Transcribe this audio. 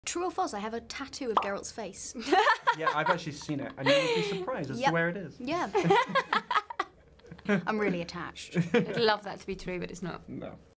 True or false, I have a tattoo of Geralt's face. Yeah, I've actually seen it, and you would be surprised as to where it is. Yeah. I'm really attached. I'd love that to be true, but it's not. No.